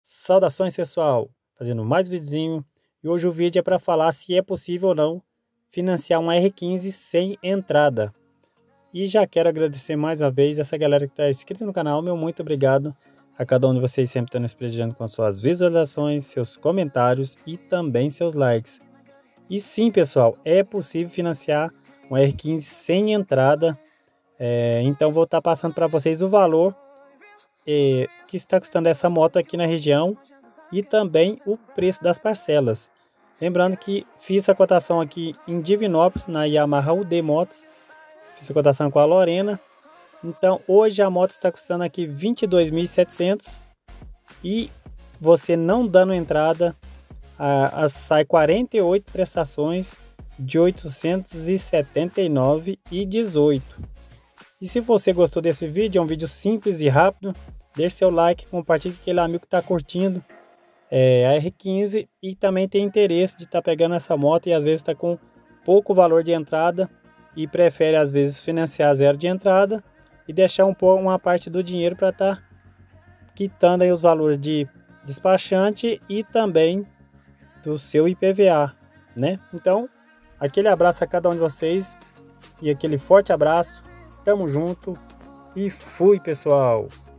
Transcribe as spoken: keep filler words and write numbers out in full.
Saudações, pessoal, fazendo mais um videozinho, e hoje o vídeo é para falar se é possível ou não financiar um R quinze sem entrada. E já quero agradecer mais uma vez essa galera que está inscrita no canal. Meu muito obrigado a cada um de vocês, sempre estão nos prestigiando com suas visualizações, seus comentários e também seus likes. E sim, pessoal, é possível financiar um R quinze sem entrada. É, então vou estar passando para vocês o valor é, que está custando essa moto aqui na região e também o preço das parcelas. Lembrando que fiz a cotação aqui em Divinópolis, na Yamaha U D Motos. Fiz a cotação com a Lorena. Então hoje a moto está custando aqui vinte e dois mil e setecentos e você não dando entrada, a, a, sai quarenta e oito prestações de oitocentos e setenta e nove reais e dezoito centavos. E se você gostou desse vídeo, é um vídeo simples e rápido, deixe seu like, compartilhe com aquele amigo que está curtindo é, a R quinze e também tem interesse de estar tá pegando essa moto e às vezes está com pouco valor de entrada e prefere às vezes financiar zero de entrada e deixar um pouco, uma parte do dinheiro para estar tá quitando aí os valores de despachante e também do seu I P V A, né? Então, aquele abraço a cada um de vocês e aquele forte abraço. Tamo junto e fui, pessoal!